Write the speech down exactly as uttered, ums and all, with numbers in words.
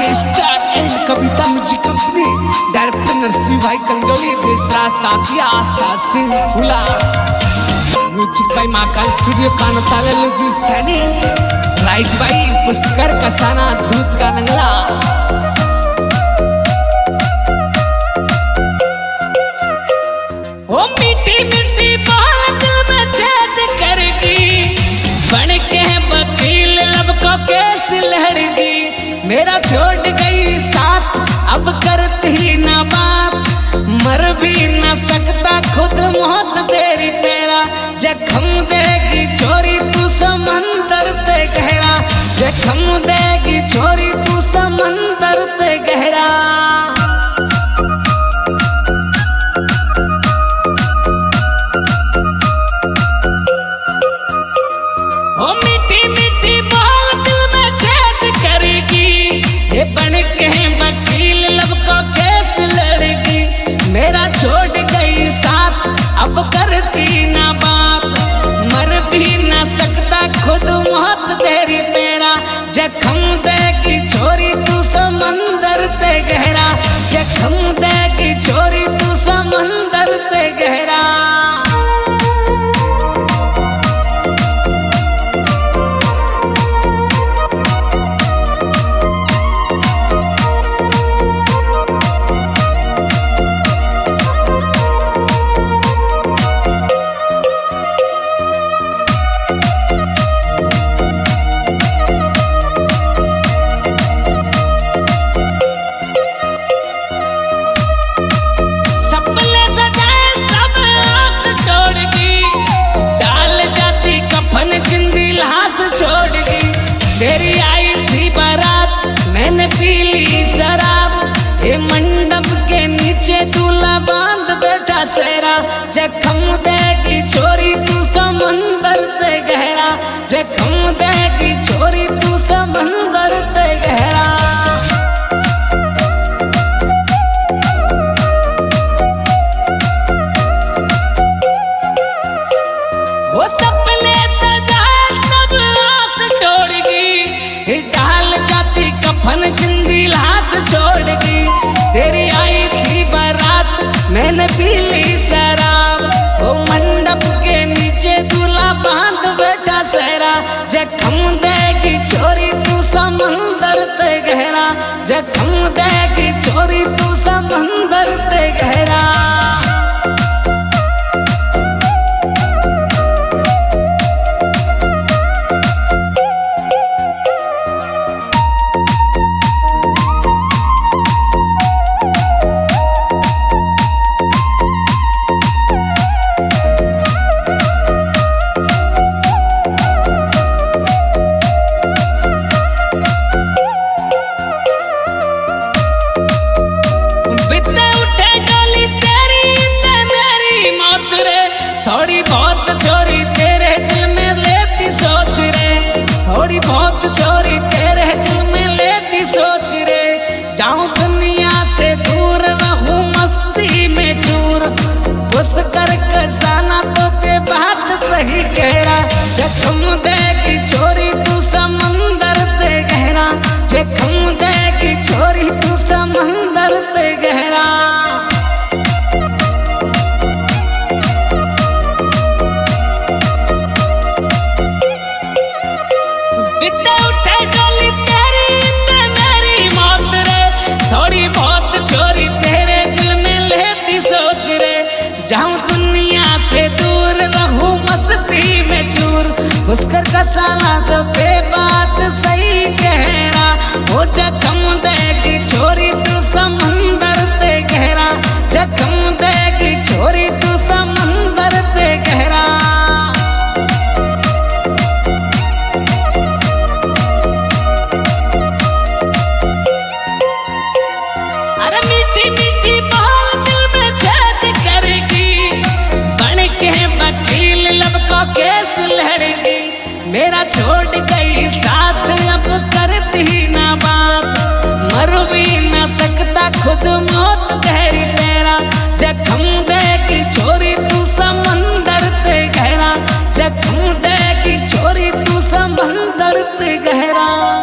Star and Kavita music company, director Narsingh भाई कंजोली, देशराज तांतिया, साथ से फुला म्यूजिक भाई महाकाल स्टूडियो कानताले जी सैनी, राइट भाई पुष्कर कसाना दूध का नंगला। ओ मीठी मीठी बात में छेद करगी, बन के वकील लब को केस लड़गी, मेरा छोड़ गई साथ अब करती ना बात, मर भी ना सकता खुद मौत तेरी पेरा, जख्म देगी छोरी तू समंदर ते गहरा, जख्म देगी छोरी तू समंदर ते गहरा। ओ मीठी मीठी बात दिल में छेद करेगी, ये बन के वकील लब को केस लड़गी, मेरा छोड़ गई साथ अब करती ना बात, मर भी ना सकता खुद मौत तेरी पेरा, जख्म देगी छोरी तू समंदर ते गहरा, जख्म देगी छोरी तू समंदर ते गहरा। तेरी आई थी बारात मैंने पी ली शराब, ये मंडप के नीचे दूल्हा बांध बैठा सेरा, जख्म देगी छोरी तू समंदर ते गहरा, जख्म देगी छोरी तू समंदर ते गहरा। वो सपने सजाए सब आस तोड़गी, डाल जाती कफन जिंदी लाश छोड़गी, तेरी आई थी बारात मैंने पी ली शराब, वो मंडप के नीचे दूल्हा बांध बैठा सेरा, जख्म देगी छोरी तू समंदर ते गहरा, जख्म देगी छोरी तू समंदर ते गहरा। थोड़ी बहुत छोरी तेरे दिल में लेती सोच रे, थोड़ी बहुत छोरी तेरे दिल में लेती सोच रे, जाऊं दुनिया से दूर रहूं मस्ती में चूर, पुष्कर कसाना तो के बात सही कह रहा, जख्म देगी छोरी तू समंदर ते गहरा, जख्म देगी छोरी तू समंदर ते गहरा। छोरी तेरे दिल में लेती सोच रे, जाऊं दुनिया से दूर रहूं मस्ती में चूर, पुष्कर कसाना तो ते बात सही कह रहा, वो जख्म देगी छोरी तू समंदर ते गहरा, जख्म देगी छोरी तू समंदर ते गहरा। मीठी मीठी बात दिल में छेद करेगी, बन के वकील लब को केस लड़गी, मेरा छोड़ गई साथ अब करती ना बात, मर भी ना सकता खुद मौत तेरी पेरा, जख्म देगी छोरी तू समंदर ते गहरा, जख्म देगी छोरी तू समंदर ते गहरा।